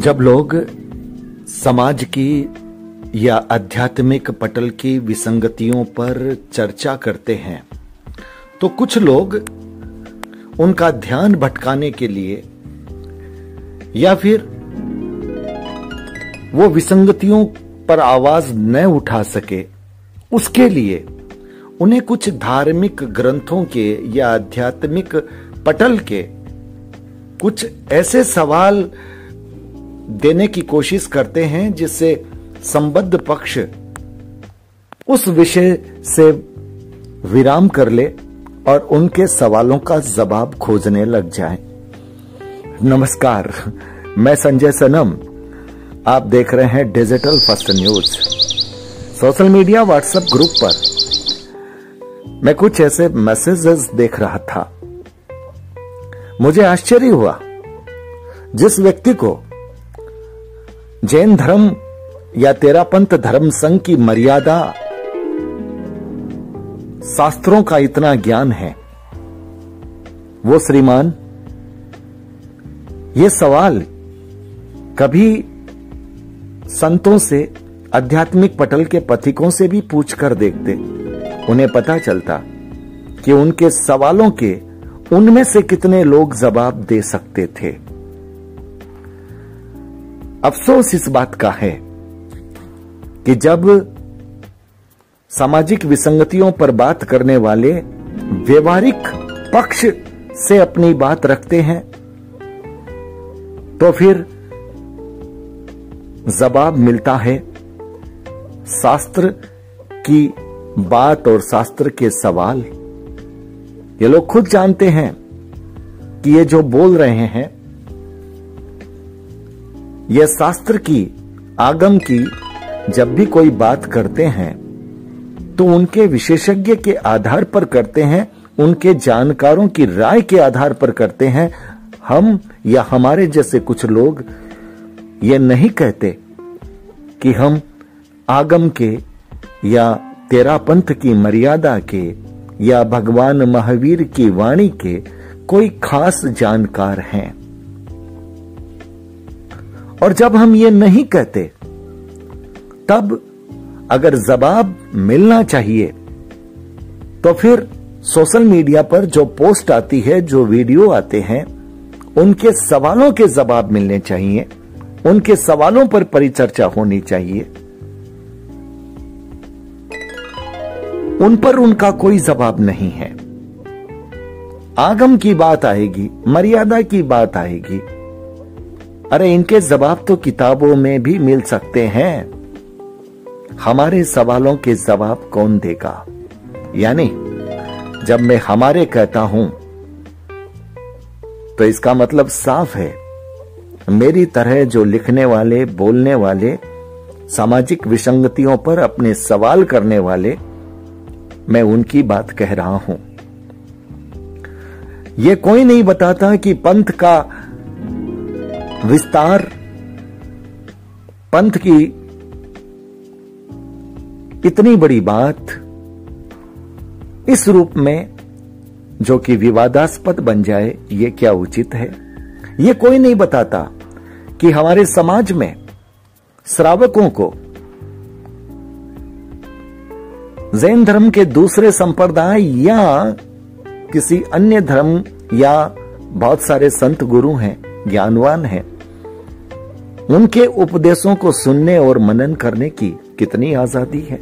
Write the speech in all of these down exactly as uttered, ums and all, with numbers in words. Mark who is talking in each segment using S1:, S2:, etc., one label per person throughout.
S1: जब लोग समाज की या आध्यात्मिक पटल की विसंगतियों पर चर्चा करते हैं तो कुछ लोग उनका ध्यान भटकाने के लिए या फिर वो विसंगतियों पर आवाज न उठा सके उसके लिए उन्हें कुछ धार्मिक ग्रंथों के या आध्यात्मिक पटल के कुछ ऐसे सवाल देने की कोशिश करते हैं जिससे संबद्ध पक्ष उस विषय से विराम कर ले और उनके सवालों का जवाब खोजने लग जाए। नमस्कार, मैं संजय सनम, आप देख रहे हैं digital first news. Social media WhatsApp group पर मैं कुछ ऐसे मैसेजेस देख रहा था। मुझे आश्चर्य हुआ, जिस व्यक्ति को जैन धर्म या तेरापंथ धर्म संघ की मर्यादा शास्त्रों का इतना ज्ञान है, वो श्रीमान ये सवाल कभी संतों से, आध्यात्मिक पटल के पथिकों से भी पूछकर देखते, उन्हें पता चलता कि उनके सवालों के उनमें से कितने लोग जवाब दे सकते थे। अफसोस इस बात का है कि जब सामाजिक विसंगतियों पर बात करने वाले व्यवहारिक पक्ष से अपनी बात रखते हैं तो फिर जवाब मिलता है शास्त्र की बात और शास्त्र के सवाल। ये लोग खुद जानते हैं कि ये जो बोल रहे हैं ये शास्त्र की, आगम की जब भी कोई बात करते हैं तो उनके विशेषज्ञ के आधार पर करते हैं, उनके जानकारों की राय के आधार पर करते हैं। हम या हमारे जैसे कुछ लोग ये नहीं कहते कि हम आगम के या तेरापंथ की मर्यादा के या भगवान महावीर की वाणी के कोई खास जानकार हैं। और जब हम ये नहीं कहते तब अगर जवाब मिलना चाहिए तो फिर सोशल मीडिया पर जो पोस्ट आती है, जो वीडियो आते हैं, उनके सवालों के जवाब मिलने चाहिए, उनके सवालों पर परिचर्चा होनी चाहिए। उन पर उनका कोई जवाब नहीं है। आगम की बात आएगी, मर्यादा की बात आएगी, अरे इनके जवाब तो किताबों में भी मिल सकते हैं। हमारे सवालों के जवाब कौन देगा? यानी जब मैं हमारे कहता हूं तो इसका मतलब साफ है, मेरी तरह जो लिखने वाले, बोलने वाले, सामाजिक विसंगतियों पर अपने सवाल करने वाले, मैं उनकी बात कह रहा हूं। यह कोई नहीं बताता कि पंथ का विस्तार, पंथ की इतनी बड़ी बात इस रूप में जो कि विवादास्पद बन जाए, ये क्या उचित है? ये कोई नहीं बताता कि हमारे समाज में श्रावकों को जैन धर्म के दूसरे संप्रदाय या किसी अन्य धर्म, या बहुत सारे संत गुरु हैं, ज्ञानवान हैं, उनके उपदेशों को सुनने और मनन करने की कितनी आजादी है।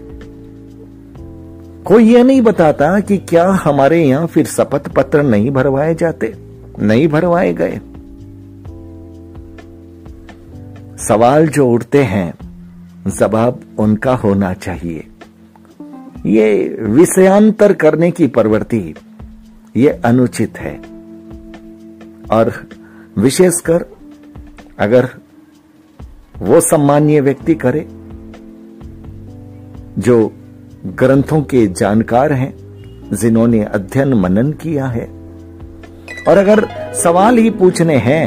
S1: कोई यह नहीं बताता कि क्या हमारे यहां फिर शपथ पत्र नहीं भरवाए जाते, नहीं भरवाए गए। सवाल जो उठते हैं जवाब उनका होना चाहिए। ये विषयांतर करने की प्रवृत्ति ये अनुचित है, और विशेषकर अगर वो सम्मानीय व्यक्ति करे जो ग्रंथों के जानकार हैं, जिन्होंने अध्ययन मनन किया है। और अगर सवाल ही पूछने हैं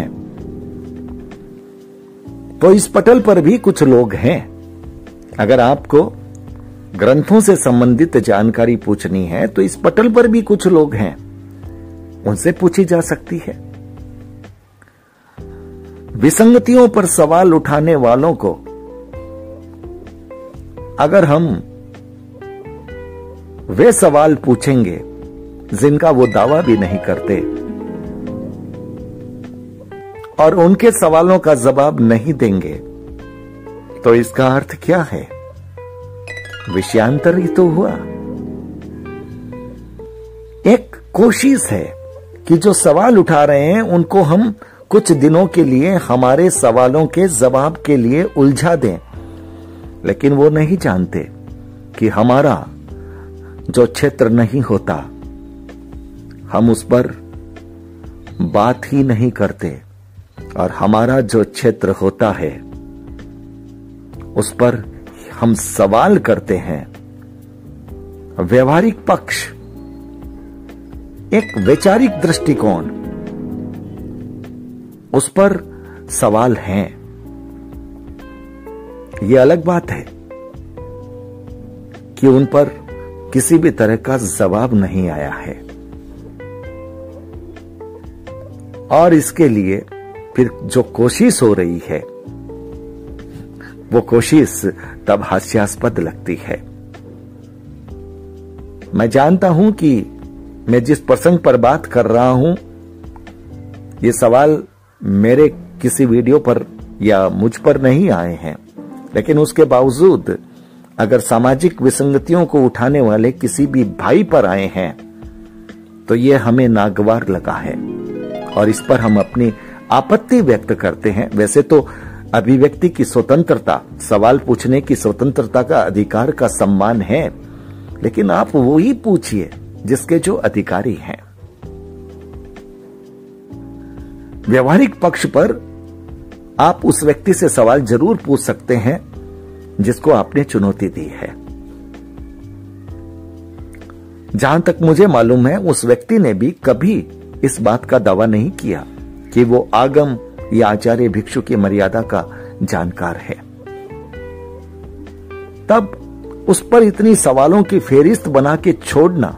S1: तो इस पटल पर भी कुछ लोग हैं। अगर आपको ग्रंथों से संबंधित जानकारी पूछनी है तो इस पटल पर भी कुछ लोग हैं, उनसे पूछी जा सकती है। विसंगतियों पर सवाल उठाने वालों को अगर हम वे सवाल पूछेंगे जिनका वो दावा भी नहीं करते और उनके सवालों का जवाब नहीं देंगे, तो इसका अर्थ क्या है? विषयांतर ही तो हुआ। एक कोशिश है कि जो सवाल उठा रहे हैं उनको हम कुछ दिनों के लिए हमारे सवालों के जवाब के लिए उलझा दें, लेकिन वो नहीं जानते कि हमारा जो क्षेत्र नहीं होता हम उस पर बात ही नहीं करते और हमारा जो क्षेत्र होता है उस पर हम सवाल करते हैं। व्यवहारिक पक्ष, एक वैचारिक दृष्टिकोण, उस पर सवाल हैं। यह अलग बात है कि उन पर किसी भी तरह का जवाब नहीं आया है और इसके लिए फिर जो कोशिश हो रही है वो कोशिश तब हास्यास्पद लगती है। मैं जानता हूं कि मैं जिस प्रसंग पर बात कर रहा हूं ये सवाल मेरे किसी वीडियो पर या मुझ पर नहीं आए हैं, लेकिन उसके बावजूद अगर सामाजिक विसंगतियों को उठाने वाले किसी भी भाई पर आए हैं तो ये हमें नागवार लगा है और इस पर हम अपनी आपत्ति व्यक्त करते हैं। वैसे तो अभिव्यक्ति की स्वतंत्रता, सवाल पूछने की स्वतंत्रता का अधिकार का सम्मान है, लेकिन आप वो ही पूछिए जिसके जो अधिकारी हैं। व्यवहारिक पक्ष पर आप उस व्यक्ति से सवाल जरूर पूछ सकते हैं जिसको आपने चुनौती दी है। जहां तक मुझे मालूम है उस व्यक्ति ने भी कभी इस बात का दावा नहीं किया कि वो आगम या आचार्य भिक्षु की मर्यादा का जानकार है। तब उस पर इतनी सवालों की फेरिस्त बना के छोड़ना,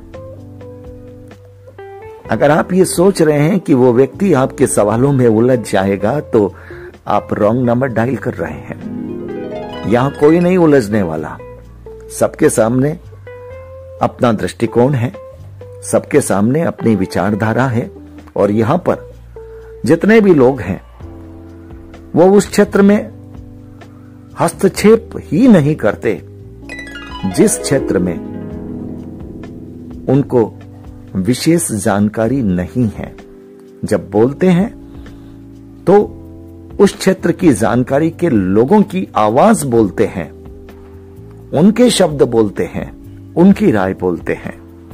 S1: अगर आप ये सोच रहे हैं कि वो व्यक्ति आपके सवालों में उलझ जाएगा तो आप रॉन्ग नंबर डायल कर रहे हैं। यहां कोई नहीं उलझने वाला, सबके सामने अपना दृष्टिकोण है, सबके सामने अपनी विचारधारा है और यहां पर जितने भी लोग हैं वो उस क्षेत्र में हस्तक्षेप ही नहीं करते जिस क्षेत्र में उनको विशेष जानकारी नहीं है। जब बोलते हैं तो उस क्षेत्र की जानकारी के लोगों की आवाज बोलते हैं, उनके शब्द बोलते हैं, उनकी राय बोलते हैं।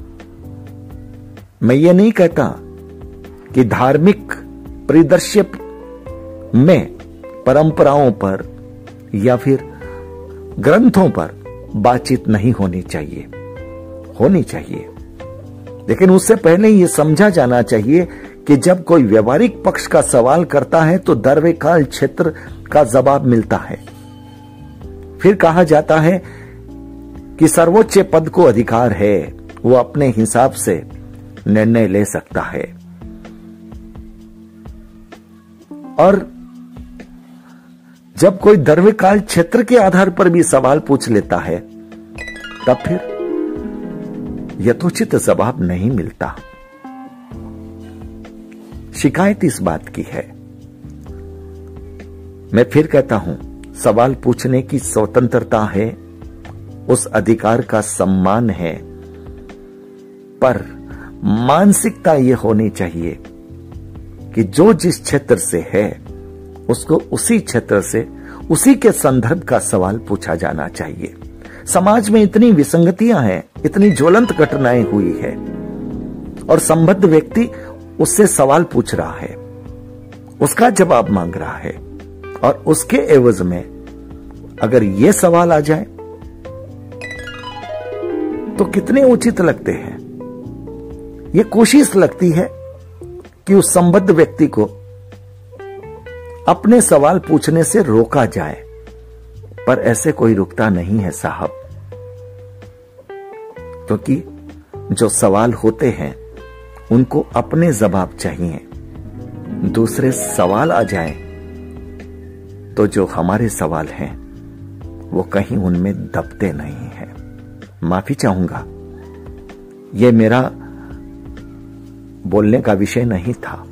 S1: मैं ये नहीं कहता कि धार्मिक परिदृश्य में परंपराओं पर या फिर ग्रंथों पर बातचीत नहीं होनी चाहिए, होनी चाहिए, लेकिन उससे पहले यह समझा जाना चाहिए कि जब कोई व्यवहारिक पक्ष का सवाल करता है तो दर्वेकाल क्षेत्र का जवाब मिलता है। फिर कहा जाता है कि सर्वोच्च पद को अधिकार है, वो अपने हिसाब से निर्णय ले सकता है। और जब कोई दर्वेकाल क्षेत्र के आधार पर भी सवाल पूछ लेता है तब फिर यथोचित जवाब नहीं मिलता। शिकायत इस बात की है, मैं फिर कहता हूं, सवाल पूछने की स्वतंत्रता है, उस अधिकार का सम्मान है, पर मानसिकता यह होनी चाहिए कि जो जिस क्षेत्र से है उसको उसी क्षेत्र से, उसी के संदर्भ का सवाल पूछा जाना चाहिए। समाज में इतनी विसंगतियां हैं, इतनी ज्वलंत घटनाएं हुई है और संबद्ध व्यक्ति उससे सवाल पूछ रहा है, उसका जवाब मांग रहा है और उसके एवज में अगर यह सवाल आ जाए तो कितने उचित लगते हैं। यह कोशिश लगती है कि उस संबद्ध व्यक्ति को अपने सवाल पूछने से रोका जाए, पर ऐसे कोई रुकता नहीं है साहब, क्योंकि तो जो सवाल होते हैं उनको अपने जवाब चाहिए। दूसरे सवाल आ जाएं तो जो हमारे सवाल हैं वो कहीं उनमें दबते नहीं हैं। माफी चाहूंगा, ये मेरा बोलने का विषय नहीं था,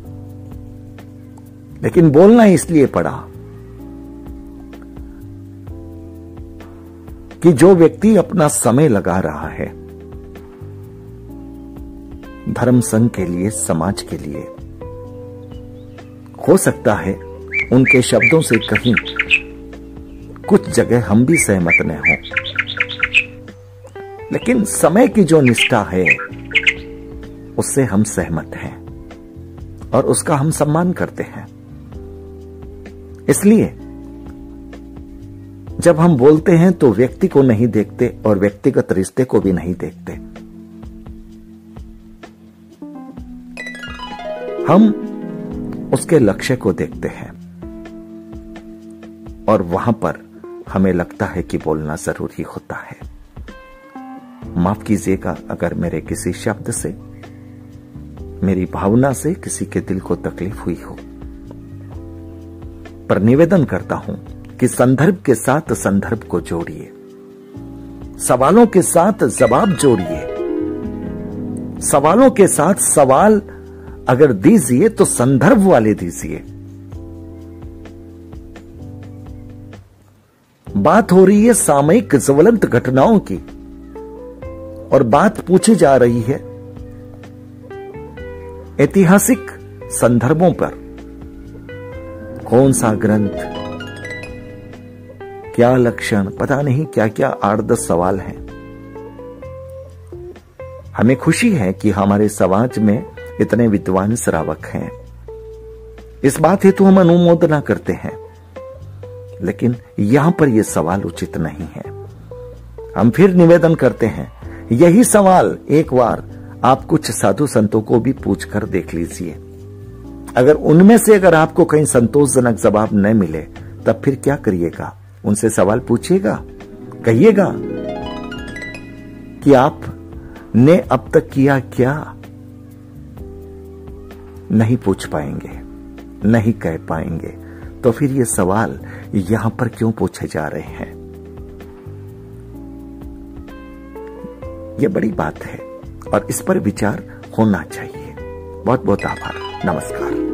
S1: लेकिन बोलना इसलिए पड़ा कि जो व्यक्ति अपना समय लगा रहा है धर्म संघ के लिए, समाज के लिए, हो सकता है उनके शब्दों से कहीं कुछ जगह हम भी सहमत न हों, लेकिन समय की जो निष्ठा है उससे हम सहमत हैं और उसका हम सम्मान करते हैं। इसलिए जब हम बोलते हैं तो व्यक्ति को नहीं देखते और व्यक्तिगत रिश्ते को भी नहीं देखते। हम उसके लक्ष्य को देखते हैं और वहां पर हमें लगता है कि बोलना जरूरी होता है। माफ कीजिएगा अगर मेरे किसी शब्द से, मेरी भावना से किसी के दिल को तकलीफ हुई हो, पर निवेदन करता हूं कि संदर्भ के साथ संदर्भ को जोड़िए, सवालों के साथ जवाब जोड़िए, सवालों के साथ सवाल अगर दीजिए तो संदर्भ वाले दीजिए। बात हो रही है सामयिक ज्वलंत घटनाओं की और बात पूछी जा रही है ऐतिहासिक संदर्भों पर। कौन सा ग्रंथ, क्या लक्षण, पता नहीं क्या क्या आठ दस सवाल हैं। हमें खुशी है कि हमारे समाज में इतने विद्वान श्रावक हैं, इस बात हेतु हम अनुमोदना करते हैं, लेकिन यहां पर यह सवाल उचित नहीं है। हम फिर निवेदन करते हैं, यही सवाल एक बार आप कुछ साधु संतों को भी पूछकर देख लीजिए। अगर उनमें से अगर आपको कहीं संतोषजनक जवाब न मिले तब फिर क्या करिएगा? उनसे सवाल पूछिएगा, कहिएगा कि आपने अब तक किया क्या? नहीं पूछ पाएंगे, नहीं कह पाएंगे, तो फिर ये सवाल यहां पर क्यों पूछे जा रहे हैं? ये बड़ी बात है और इस पर विचार होना चाहिए। बहुत बहुत आभार। नमस्कार।